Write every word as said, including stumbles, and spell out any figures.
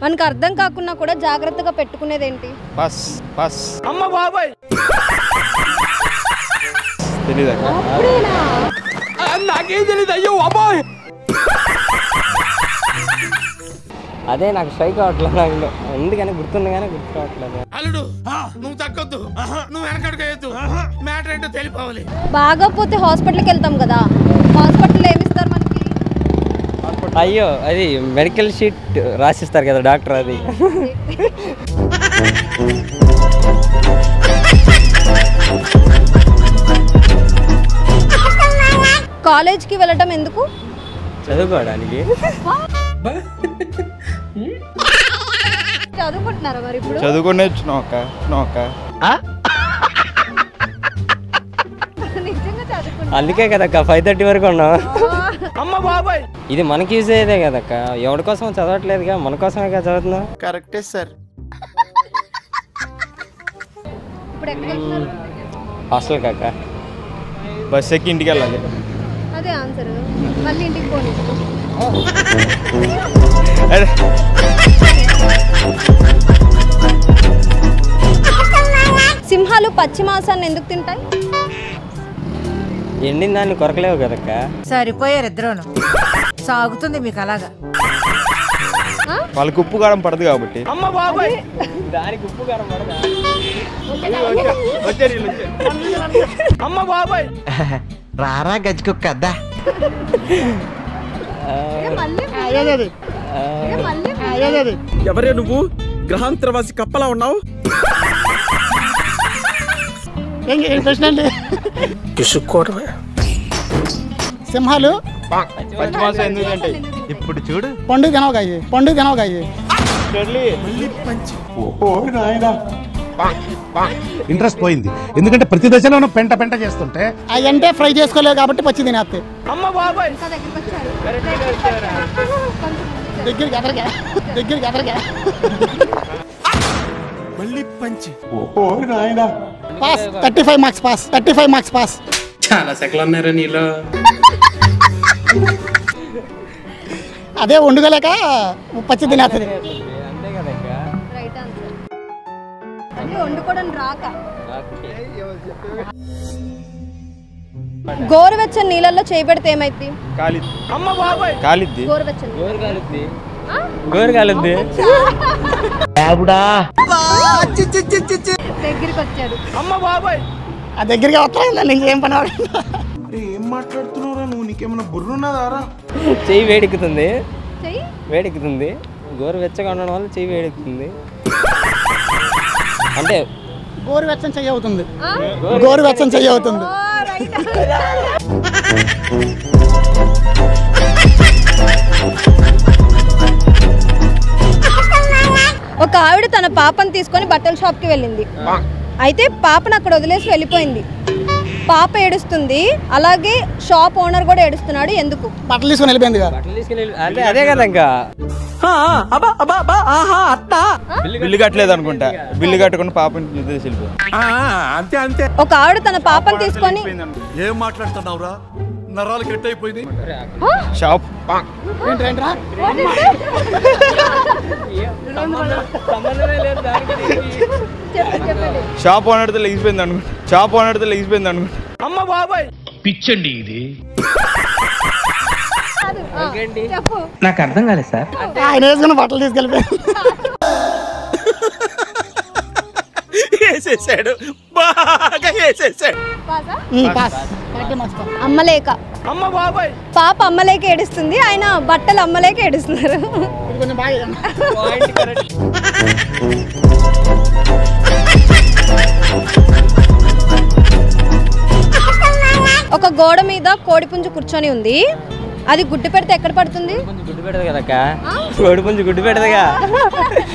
మనకు అర్థం కాకుండా కూడా జాగ్రత్తగా పెట్టుకునేది ఏంటి? బస్ బస్ అమ్మ బాబాయ్ తెలీదా? నాకేం తెలీదు. అయ్యో అబ్బాయ్ అదే నాకు స్ట్రైక్ అవ్వట్లేదు, ఎందుకని గుర్తుంది కానీ గుర్తు రావట్లేదు. అల్లుడు నువ్వు తగ్గొద్దు, నువ్వు వెనకడుగేయద్దు, మ్యాటర్ ఏంటో తెలిపోవాలి. బాగోపోతే హాస్పిటల్కి వెళ్తాం కదా, హాస్పిటల్లో ఏమిస్తారు మనకి? అయ్యో అది మెడికల్ షీట్ రాసిస్తారు కదా డాక్టర్, అది. కాలేజ్కి వెళ్ళటం ఎందుకు? చదువుకోవడానికి. చదువుకుంటున్నారా మరి ఇప్పుడు? చదువుకునే నోక నోక నిజంగా చదువుకుంటున్నా. అందుకే కదక్క ఫైవ్ థర్టీ వరకు ఉన్నాం. అమ్మ బాబాయ్ ఇది మనకి యూజ్ అయ్యేదే కదక్క, ఎవరి కోసం చదవట్లేదుగా, మన కోసమే కదా చదువుతున్నాం. కరెక్టే సార్. ఇప్పుడు ఎక్కడికి వెళ్తున్నారు? హాస్టల్ కాక బస్ ఎక్కి ఇంటికి వెళ్ళాలి. అదే ఆన్సర్. మళ్ళీ ఇంటికి పోనీ. సింహాలు పచ్చి మాంసాన్ని ఎందుకు తింటాయి? ఎండిన దాన్ని కొరకలేవు కదక్క. సరిపోయారు ఇద్దరును, సాగుతుంది మీకు అలాగా. వాళ్ళకి ఉప్పు కారం పడదు కాబట్టి. అమ్మ బాబాయ్ దానికి ఉప్పు కారం పడదా? అమ్మ బాబాయ్ రారా గజ్జుకొక్కద్దా. ఎవరే నువ్వు? గ్రహాంతరవాసి కప్పలా ఉన్నావు. సింహాలు పచ్చి మాంసం ఎందుకు అంటే ఇప్పుడు చూడు పండుగ తినవగాయి పండుగ తినవగాయి ఇంట్రెస్ట్ పోయింది, ఎందుకంటే ప్రతి దశలోనూ పెంట పెంట చేస్తుంటే అవి అంటే ఫ్రై చేసుకోలేవు కాబట్టి పచ్చి తినేస్తాయి. అమ్మ బాబాయ్ దగ్గరికి ఎదరగా దగ్గరికి ఎదరగా మళ్ళీ పంచి. Pass thirty five marks pass thirty five marks pass. చాలా సెకలు ఉన్నారా నీలో? అదే వండుకోలేక పచ్చి తినేస్తుంది. అంతే కదక్క. Right answer. అంటే వండుకోవడం రాక. గోరువెచ్చని నీళ్ళల్లో చేయబెడితే ఏమైంది? కాలిద్ది. అమ్మ బాబాయ్ కాలిద్ది. గోరువెచ్చని గోరు కాలుద్ది, గోరు కాలుద్ది. దగ్గరికి వచ్చాడు. అమ్మ బాబాయ్ ఆ దగ్గరికి వస్తా నీకు ఏం పని వాడు. ఏం మాట్లాడుతున్నారా నువ్వు? నీకేమైనా బుర్రున్నదారా? చెయ్యి వేడెక్కుతుంది, చెయ్యి వేడెక్కుతుంది. గోరు వెచ్చగా ఉండడం వల్ల చెయ్యి వేడెక్కుతుంది. అంటే గోరువెచ్చని చెయ్యి అవుతుంది, గోరువెచ్చని చెయ్యి అవుతుంది. ఒక ఆవిడ తన పాపను తీసుకొని బట్టల షాప్ కి వెళ్ళింది. అయితే పాపను అక్కడ వదిలేసి వెళ్ళిపోయింది. పాప ఏడుస్తుంది, అలాగే షాప్ ఓనర్ కూడా ఏడుస్తున్నాడు. ఎందుకు? బట్టలు తీసుకొని వెళ్ళిపోయింది. బట్టలు తీసుకెళ్ళి అదే అదే కదా ఇంకా. బిల్లు కట్టలేదు అనుకుంటా, బిల్లు కట్టుకుని పాపని వెళ్ళిపోయింది. అంతే అంతే. ఒక ఆవిడ తన పాపను తీసుకొని ఏం మాట్లాడుతున్నావురా? నరాలు కట్ అయిపోయింది. షాప్ షాప్ ఓనర్తో లెగిసిపోయింది అనుకుంటా, షాప్ ఓనర్తో లెగిసిపోయింది అనుకుంటా. అమ్మ బాబాయ్ పిచ్చండి ఇది. చెప్పు. నాకు అర్థం కాలేదు సార్. ఆయన వేసుకుని బట్టలు తీసుకెళ్ళిపోయింది. వేసేసాడు, బాగా వేసేసాడు. అమ్మలేక. అమ్మ బాబాయ్ పాప అమ్మలేక ఏడుస్తుంది, ఆయన బట్టలు అమ్మలేక ఏడుస్తున్నారు. ఒక గోడ మీద కోడిపుంజు కూర్చొని ఉంది. అది గుడ్డు పెడితే ఎక్కడ పడుతుంది? గుడ్డు పెడదు కదక్క, కోడి పుంజు గుడ్డు పెడదుగా.